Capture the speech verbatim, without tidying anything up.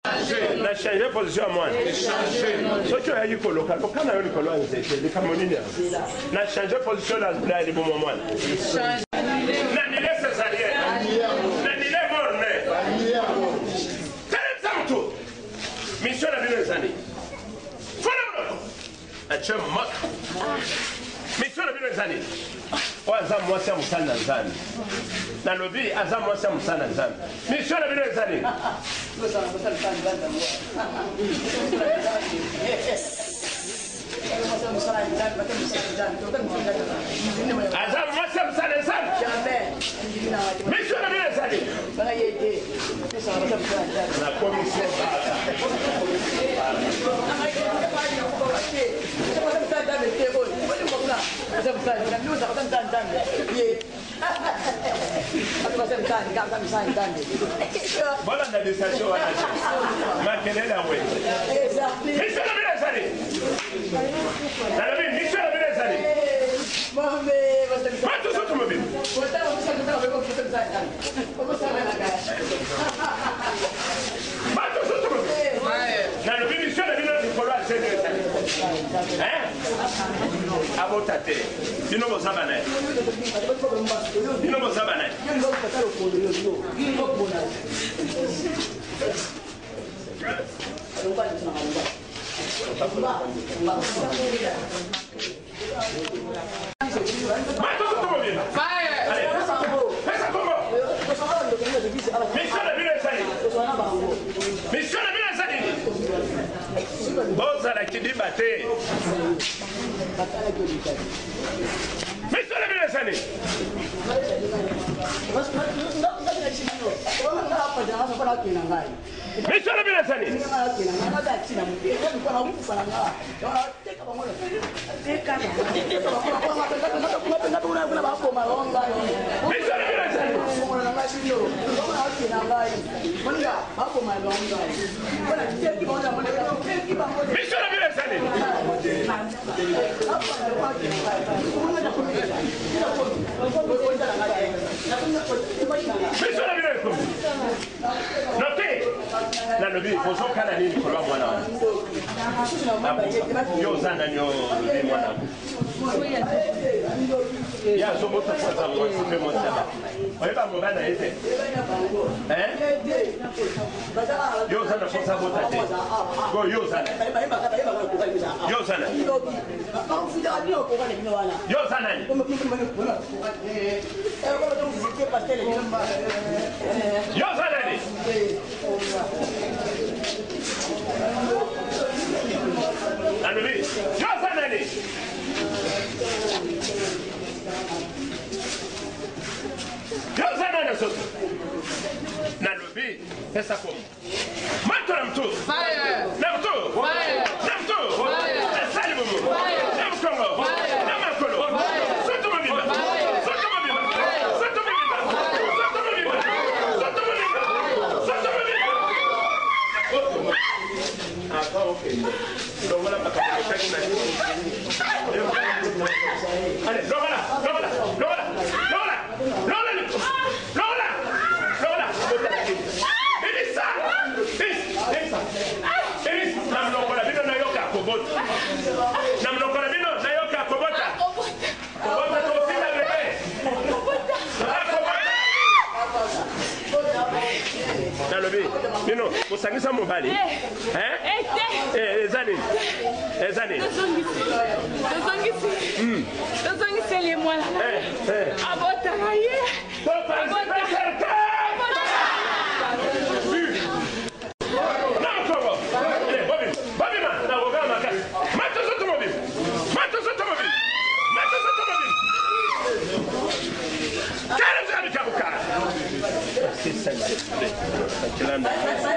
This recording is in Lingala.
Na changer position moi. Ce que a eu colocal, quand on a eu colocal, c'est les camonines. Na changer position là, là il est bon moment. Na ni laisse ça rien. Na ni les morne. Très simple. Mission la vie des années. Voilà. A tu mock. Mission la vie des années. Waza mwasi ya musana nzani. Na lobi aza mwasi ya musana nzani. Mission la vie des années. Azam mwasi ya musana nzani. Mission la vie des années. La commission. Voilà la décision à la Makelele la ouais. Mission la vie des années. La vie, mission la vie des années. Pas tous automobiles. Pas tous automobiles. La vie, mission la vie des années. Hein? Abotate. You know what's happening? You know what's happening? Mission la vie des années. Boza la qui débatte. Mission la vie des années. Mission la vie des années. Mission la vie des années. Notez, la lobby, il faut que canaliser le colon moi yo zana nyo ni mwana. Ya so moto kwa sababu sipe mwana. Oiba mbana ese. Eh? Yo zana kwa sababu tate. Go yo zana. Yo zana. Yo zana. Yo zana ni. Alobi, yo zana ni. Yo zana na soto. Na lobi, pesa como. Mato na mtu. Fire. Na mtu. Fire. Na mtu. Fire. Na salimu. Fire. Na mkongo. Fire. Na makolo. Fire. Soto mabimba. Fire. Soto mabimba. Soto mabimba. Soto mabimba. Soto mabimba. Soto mabimba. Ah, okay. Donc voilà ma capacité na. Allez, Lola, Lola, Lola, Lola, Lola, Lola, Lola, Elisa, Elisa, Elisa, namlokola bino na yoka kobota, namlokola bino na yoka kobota, kobota tofina bebe, kobota, nalobi, bino, musangisa mobali, hein? Eh, ezani, ezani. Hmm. Dozongisi les moi là. Eh, eh. Abota aye. Abota certain. Non comment? Eh, Bobby, Bobby man, na woga makasi. Mato soto mobile. Mato soto mobile. Mato soto mobile. Kare zani kabukara. C'est ça. Kilanda.